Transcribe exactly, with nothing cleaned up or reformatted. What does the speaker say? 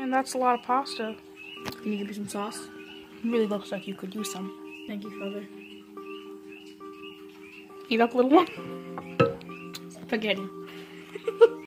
And that's a lot of pasta. Can you give me some sauce? It really looks like you could use some. Thank you, Father. Eat up, little one. Spaghetti.